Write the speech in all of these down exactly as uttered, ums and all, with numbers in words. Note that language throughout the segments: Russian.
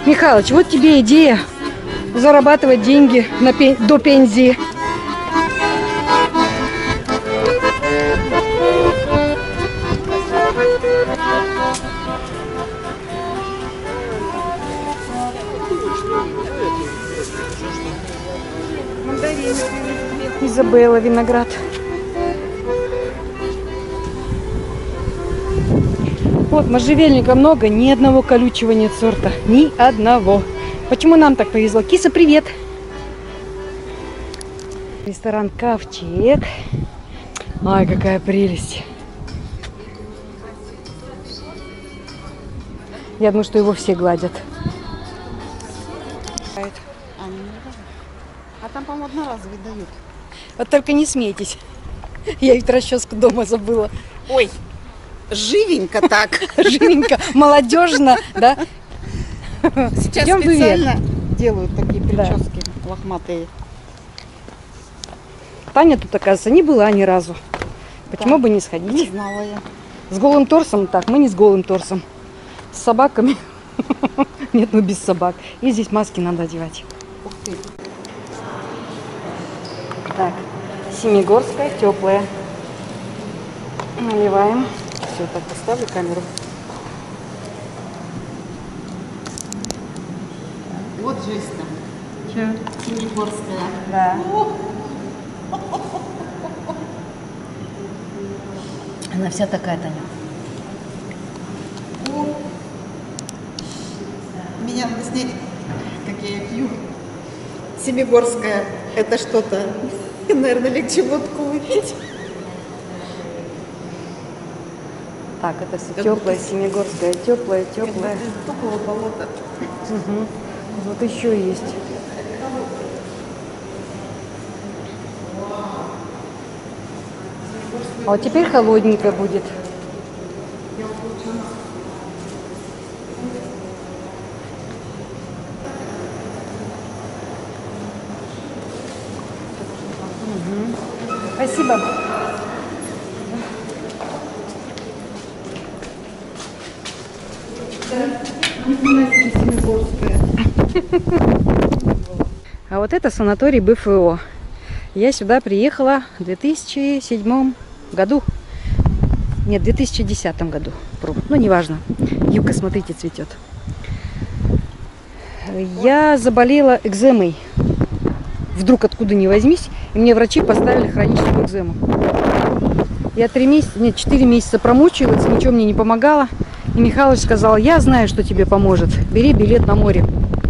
Михалыч, вот тебе идея зарабатывать деньги на пен... до пенсии. Изабелла, виноград. Вот, можжевельника много, ни одного колючего нет сорта. Ни одного. Почему нам так повезло? Киса, привет! Ресторан Ковчег. Ай, какая прелесть. Я думаю, что его все гладят. А там, по-моему, одноразовые дают. Вот только не смейтесь. Я ведь расческу дома забыла. Ой, живенько так. Живенько, молодежно, да? Сейчас Идем специально делают такие прически да. лохматые. Таня тут, оказывается, не была ни разу. Почему да. бы не сходить? Не знала я. С голым торсом так, мы не с голым торсом. С собаками. Нет, ну без собак. И здесь маски надо одевать. Ух ты. Так, Семигорская, теплая. Наливаем. Все, так поставлю камеру. Вот жесть там. Че? Семигорская. Да. Она вся такая, Таня. О. Меня надо снять, как я ее пью. Семигорская. Это что-то, наверное, легче водку выпить. Так, это все теплое, Семигорская, теплое, теплое. Теплого болота. Угу. Вот еще есть. А вот теперь холодненько будет. Угу. Спасибо. А вот это санаторий Бэ Эф О. Я сюда приехала в две тысячи седьмом году. Нет, в две тысячи десятом году. Ну, неважно. Юбка, смотрите, цветет. Я заболела экземой. Вдруг откуда ни возьмись. И мне врачи поставили хроническую экзему. Я три месяца, нет, четыре месяца промучилась, ничего мне не помогало. И Михалыч сказал, я знаю, что тебе поможет. Бери билет на море.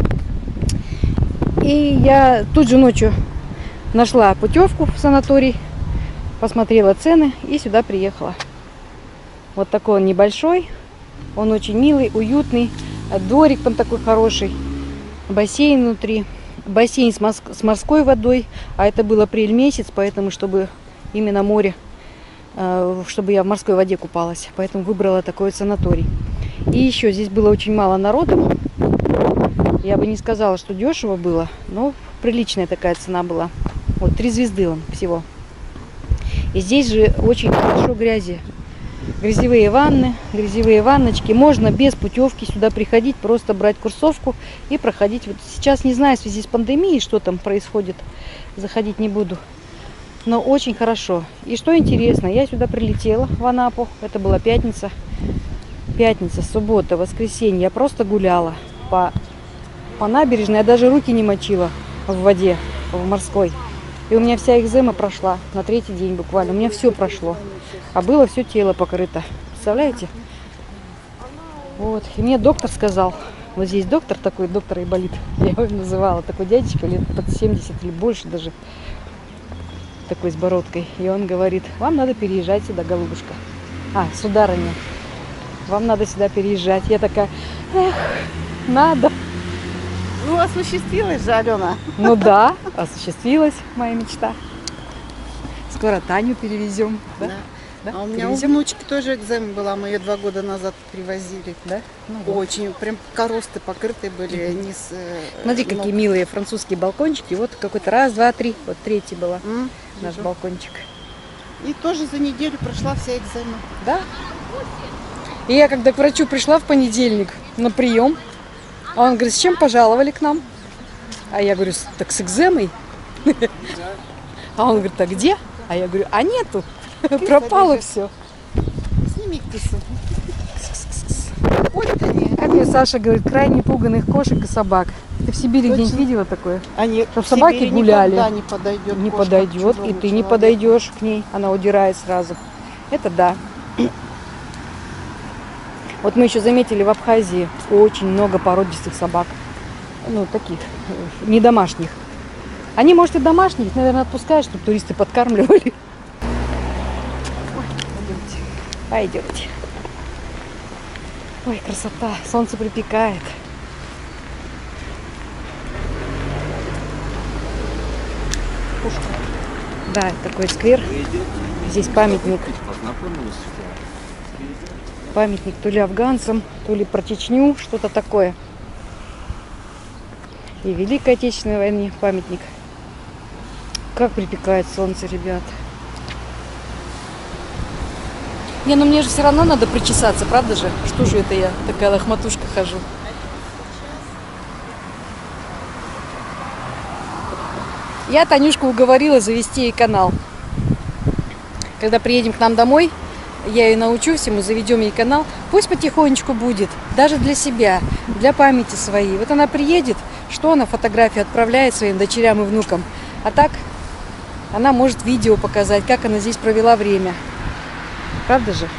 И я тут же ночью нашла путевку в санаторий, посмотрела цены и сюда приехала. Вот такой он небольшой, он очень милый, уютный, дворик там такой хороший, бассейн внутри, бассейн с, морс с морской водой, а это был апрель месяц, поэтому чтобы именно море, чтобы я в морской воде купалась, поэтому выбрала такой санаторий. И еще здесь было очень мало народу. Я бы не сказала, что дешево было, но приличная такая цена была. Вот три звезды он всего. И здесь же очень хорошо грязи. Грязевые ванны, грязевые ванночки. Можно без путевки сюда приходить, просто брать курсовку и проходить. Вот сейчас не знаю, в связи с пандемией, что там происходит, заходить не буду. Но очень хорошо. И что интересно, я сюда прилетела в Анапу. Это была пятница. Пятница, суббота, воскресенье. Я просто гуляла по, по набережной. Я даже руки не мочила в воде, в морской. И у меня вся экзема прошла на третий день буквально. У меня все прошло. А было все тело покрыто. Представляете? Вот. И мне доктор сказал. Вот здесь доктор такой, доктор Айболит. Я его называла. Такой дядечка лет под семьдесят или больше даже. Такой с бородкой. И он говорит, вам надо переезжать сюда, голубушка. А, сударыня. Вам надо сюда переезжать. Я такая, эх, надо. Ну, осуществилась же, Алена. Ну да, осуществилась моя мечта. Скоро Таню перевезем. Да? Да. Да? А у меня перевезем? у внучки тоже экзема была. Мы ее два года назад привозили. Да? Ну, вот. Очень. Прям коросты покрытые были. Mm-hmm. Они с, Смотри, ног. какие милые французские балкончики. Вот какой-то раз, два, три. Вот третий была Mm-hmm. наш Вижу. балкончик. И тоже за неделю прошла вся экзема. Да? И я когда к врачу пришла в понедельник на прием, А он говорит, с чем пожаловали к нам? А я говорю, так с экземой. А он говорит, а где? А я говорю, а нету. Пропало все. Сними кису. Как мне Саша говорит, крайне пуганых кошек и собак. Ты в Сибири где-нибудь видела такое? Они Чтоб собаки гуляли. не подойдет. Не подойдет, и ты не подойдешь к ней. Она удирает сразу. Это да. Вот мы еще заметили в Абхазии очень много породистых собак. Ну, таких, не домашних. Они, может, и домашних, наверное, отпускают, чтобы туристы подкармливали. Ой, пойдемте. Пойдемте. Ой, красота. Солнце припекает. Пушка. Да, такой сквер. Здесь памятник. Памятник то ли афганцам, то ли про Чечню, что-то такое. И Великой Отечественной войне памятник. Как припекает солнце, ребят. Не, ну мне же все равно надо причесаться, правда же? Что же это я такая лохматушка хожу? Я Танюшку уговорила завести ей канал. Когда приедем к нам домой, я ее научу всему, заведем ей канал. Пусть потихонечку будет, даже для себя, для памяти своей. Вот она приедет, что она фотографии отправляет своим дочерям и внукам. А так она может видео показать, как она здесь провела время. Правда же?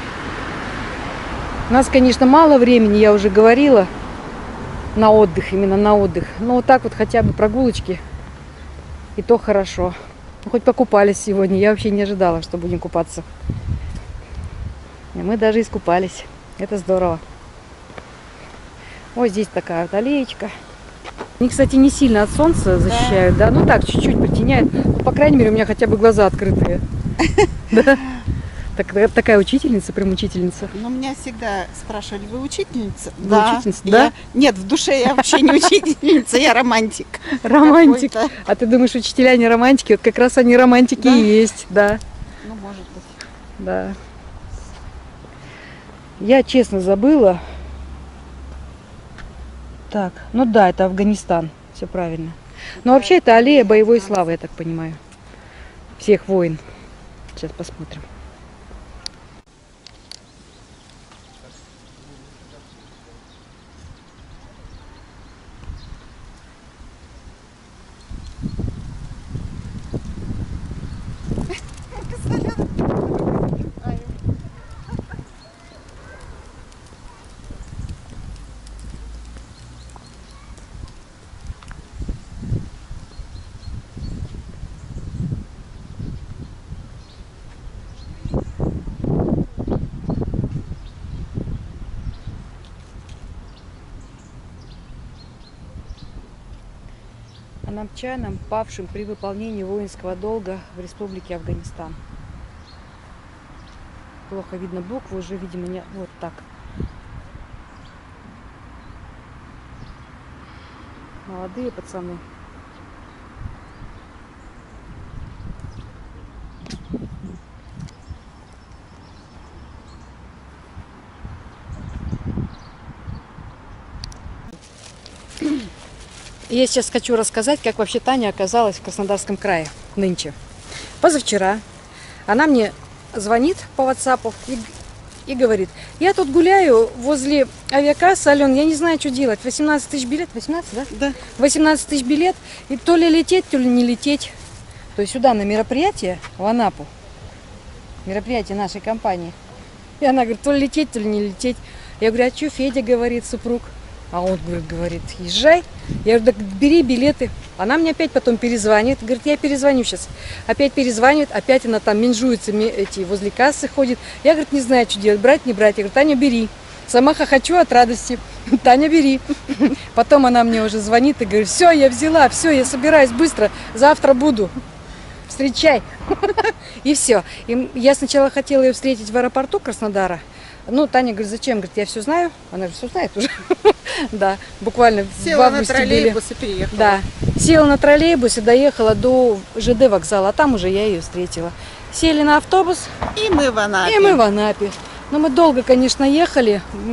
У нас, конечно, мало времени, я уже говорила, на отдых, именно на отдых. Но вот так вот хотя бы прогулочки, и то хорошо. Ну, хоть покупались сегодня, я вообще не ожидала, что будем купаться. И мы даже искупались. Это здорово. Вот здесь такая вот аллеечка. Они, кстати, не сильно от солнца защищают, да? Ну так, чуть-чуть притеняют. Ну, по крайней мере, у меня хотя бы глаза открытые. Да? Такая учительница, прям учительница. Ну, меня всегда спрашивали, вы учительница? Вы Да. учительница, да? Я... Нет, в душе я вообще не учительница, я романтик. Романтик. А ты думаешь, учителя не романтики? Вот как раз они романтики и есть, да. Ну, может быть. Да. Я честно забыла. Так, ну да, это Афганистан. Все правильно. Но вообще это аллея боевой славы, я так понимаю. Всех войн. Сейчас посмотрим. Намчанам, павшим при выполнении воинского долга в Республике Афганистан. Плохо видно буквы, уже, видимо, не вот так. Молодые пацаны. Я сейчас хочу рассказать, как вообще Таня оказалась в Краснодарском крае нынче. Позавчера она мне звонит по WhatsApp и, и говорит, я тут гуляю возле авиакассы, Ален, я не знаю, что делать. восемнадцать тысяч билет, восемнадцать, да? Да. восемнадцать тысяч билет, и то ли лететь, то ли не лететь. То есть сюда на мероприятие, в Анапу, мероприятие нашей компании. И она говорит, то ли лететь, то ли не лететь. Я говорю, а что Федя говорит, супруг? А он говорит, говорит, езжай. Я говорю, так бери билеты. Она мне опять потом перезвонит. Говорит, я перезвоню сейчас. Опять перезванивает, опять она там менжуется, эти, возле кассы ходит. Я, говорит, не знаю, что делать, брать, не брать. Я говорю, Таня, бери. Сама хохочу от радости. Таня, бери. Потом она мне уже звонит и говорит, все, я взяла, все, я собираюсь быстро, завтра буду. Встречай. И все. И я сначала хотела ее встретить в аэропорту Краснодара. Ну, Таня говорит, зачем? Говорит, я все знаю. Она же все знает уже. Да, буквально в августе были. Села на троллейбус и переехала. Да, села на троллейбус и доехала до ЖД вокзала, а там уже я ее встретила. Сели на автобус. И мы в Анапе. И мы в Анапе. Но мы долго, конечно, ехали.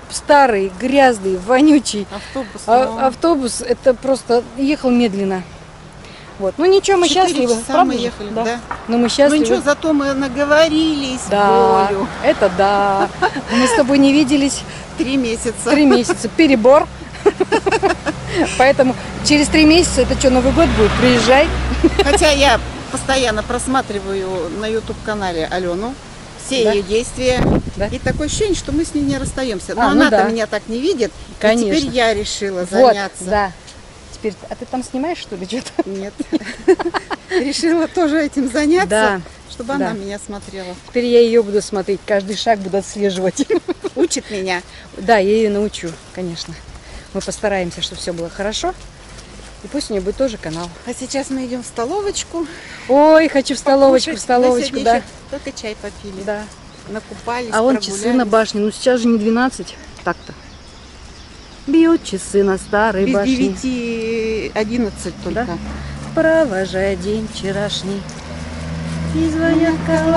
старый, грязный, вонючий. Автобус. А- но автобус, это просто ехал медленно. Вот. Ну ничего, мы четыре счастливы. часа правда мы же? ехали, да. да. Но мы Ну счастливы. ничего, зато мы наговорились Да, болью. это да. Мы с тобой не виделись Три месяца. три месяца. Перебор. Поэтому через три месяца, это что, Новый год будет? Приезжай. Хотя я постоянно просматриваю на ютуб-канале Алену все Да. ее действия. Да. И такое ощущение, что мы с ней не расстаемся. Но А, ну она-то да. меня так не видит. Конечно. И теперь я решила Вот, заняться. да. Теперь, а ты там снимаешь, что ли, что-то? Нет. Решила тоже этим заняться, Да. чтобы Да. она меня смотрела. Теперь я ее буду смотреть, каждый шаг буду отслеживать. Учит меня. Да, я ее научу, конечно. Мы постараемся, чтобы все было хорошо. И пусть у нее будет тоже канал. А сейчас мы идем в столовочку. Ой, хочу в столовочку, в покушать. столовочку, Мы да. сегодня еще только чай попили. Да. Накупались, А вон прогулялись. часы на башне. Ну сейчас же не двенадцать. Так-то. Бьют часы на старой Без башне. девяти одиннадцать только. Да? Провожая день вчерашний. И звонят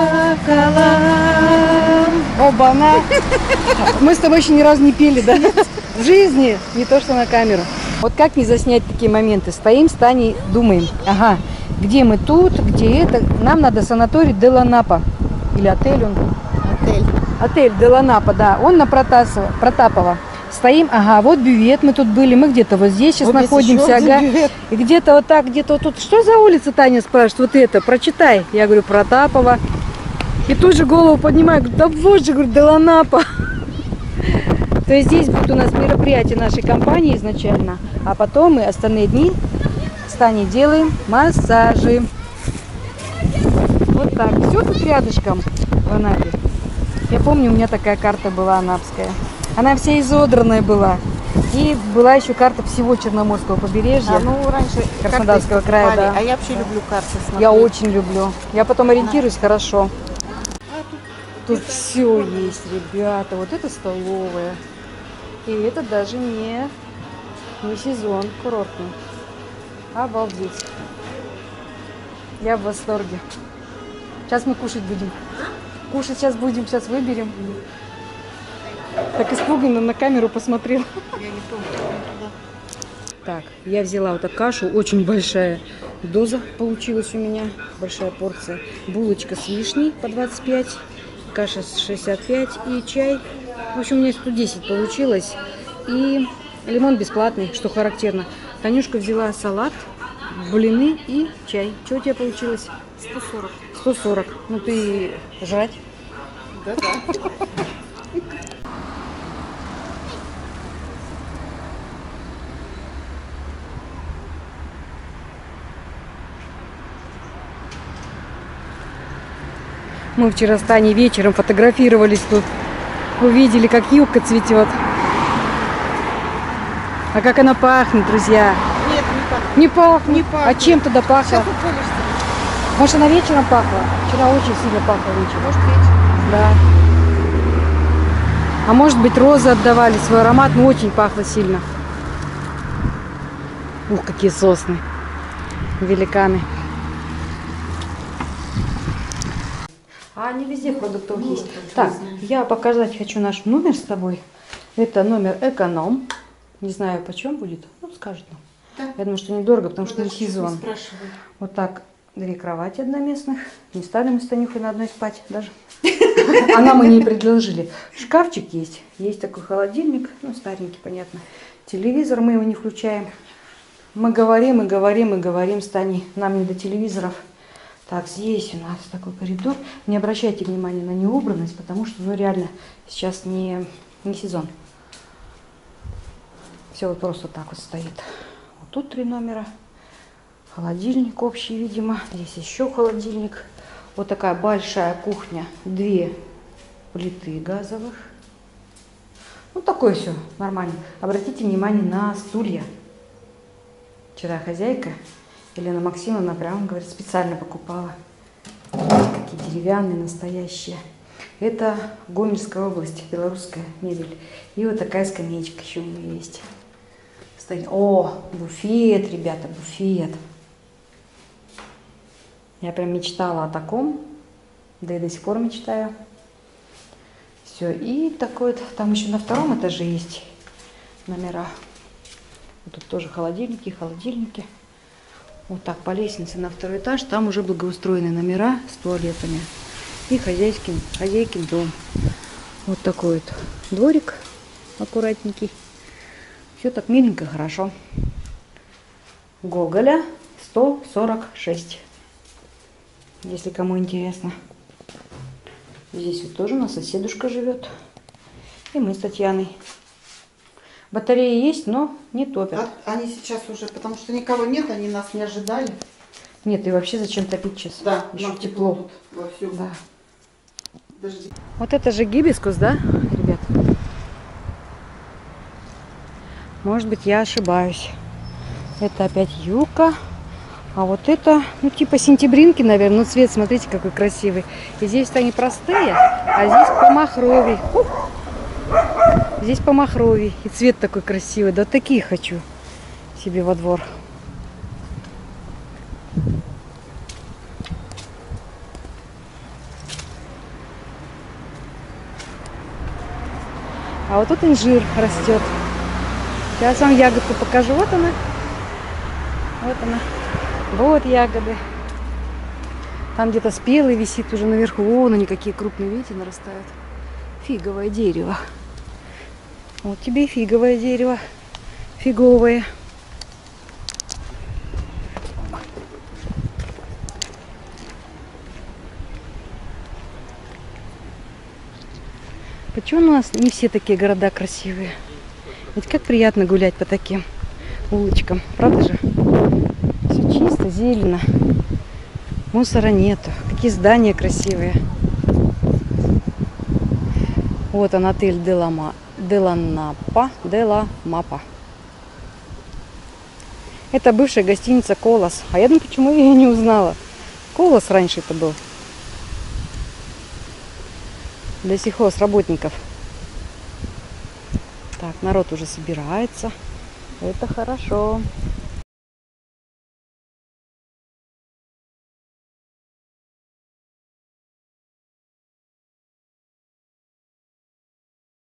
колоколам. Оба-на! Мы с тобой еще ни разу не пели, да? В жизни, не то что на камеру. Вот как не заснять такие моменты? Стоим с Таней, думаем, ага, где мы тут, где это? Нам надо санаторий Деланапа. Или отель он. Отель. Отель Деланапа, да. Он на Протасово, Протапова. Стоим, ага, вот бювет, мы тут были, мы где-то вот здесь сейчас Вот здесь находимся, еще один ага. бювет. И где-то вот так, где-то вот тут. Что за улица, Таня спрашивает, вот это, прочитай. Я говорю, Протапова. И тут же голову поднимаю, говорю, да боже, говорю, Деланапа. То есть здесь будет у нас мероприятие нашей компании изначально, а потом мы остальные дни с Таней делаем массажи. Вот так. Все тут рядышком в Анапе. Я помню, у меня такая карта была анапская. Она вся изодранная была. И была еще карта всего Черноморского побережья. А, ну, раньше Краснодарского карты края, покупали, да. А я вообще люблю карты смотреть. Я очень люблю. Я потом ориентируюсь хорошо. Тут все есть, ребята. Вот это столовая. И это даже не, не сезон курортный. Обалдеть. Я в восторге. Сейчас мы кушать будем. Кушать сейчас будем, сейчас выберем. Так испуганно на камеру посмотрела. Я не помню, туда. Так, я взяла вот эту кашу, очень большая доза получилась у меня, большая порция. Булочка с вишней по двадцать пять, каша с шестьдесят пять и чай. В общем, у меня сто десять получилось. И лимон бесплатный, что характерно. Танюшка взяла салат, блины и чай. Что у тебя получилось? сто сорок. сто сорок. Ну ты жрать. Да-да. Мы вчера с Таней вечером фотографировались тут. Увидели, как юбка цветет. А как она пахнет, друзья. Нет, не пахнет. Не пахнет. Не пахнет. А чем тогда пахло? Сейчас уколешься. Может, она вечером пахла? Вчера очень сильно пахло вечером. Может, вечером. Да. А может быть, розы отдавали свой аромат, но очень пахло сильно. Ух, какие сосны. Великаны. А не везде продуктов есть. Так, я показать хочу наш номер с тобой. Это номер эконом. Не знаю, почем будет. Ну, скажет нам. Да. Я думаю, что недорого, потому что не Подожди, сезон. спрашивай. Вот так, две кровати одноместных. Не стали мы с Танюхой на одной спать даже. А нам они и предложили. Шкафчик есть. Есть такой холодильник. Ну, старенький, понятно. Телевизор, мы его не включаем. Мы говорим и говорим и говорим с Таней. Нам не до телевизоров. Так, здесь у нас такой коридор. Не обращайте внимания на неубранность, потому что, ну, реально, сейчас не, не сезон. Все вот просто так вот стоит. Вот тут три номера. Холодильник общий, видимо. Здесь еще холодильник. Вот такая большая кухня. Две плиты газовых. Ну, такое все нормально. Обратите внимание на стулья. Вчера хозяйка Елена Максимовна прям, говорит, специально покупала. Такие деревянные, настоящие. Это Гомельская область, белорусская мебель. И вот такая скамеечка еще у меня есть. Стоит. О, буфет, ребята, буфет. Я прям мечтала о таком. Да и до сих пор мечтаю. Все. И такой вот, там еще на втором этаже есть номера. Вот тут тоже холодильники, холодильники. Вот так по лестнице на второй этаж. Там уже благоустроенные номера с туалетами. И хозяйским, хозяйкин дом. Вот такой вот дворик аккуратненький. Все так миленько, хорошо. Гоголя сто сорок шесть. Если кому интересно. Здесь вот тоже у нас соседушка живет. И мы с Татьяной. Батареи есть, но не топят. А, они сейчас уже, потому что никого нет, они нас не ожидали. Нет, и вообще зачем топить сейчас? Да, еще тепло. Вовсю. Да. Дожди. Вот это же гибискус, да, ребят? Может быть, я ошибаюсь. Это опять юка. А вот это, ну, типа сентябринки, наверное. Ну, цвет, смотрите, какой красивый. И здесь-то они простые, а здесь по махровей. Ух! Здесь по махровей. И цвет такой красивый. Да такие хочу себе во двор. А вот тут инжир растет. Сейчас вам ягодку покажу. Вот она. Вот она. Вот ягоды. Там где-то спелый висит уже наверху. Вон они какие крупные, видите, нарастают. Фиговое дерево. Вот тебе и фиговое дерево. Фиговое. Почему у нас не все такие города красивые? Ведь как приятно гулять по таким улочкам, правда же? Все чисто, зелено. Мусора нету. Какие здания красивые. Вот он, отель Делама, Деланапа, Деламапа. Это бывшая гостиница Колос. А я думаю, почему я ее не узнала. Колос раньше это был. Для сельхозработников. Так, народ уже собирается. Это хорошо.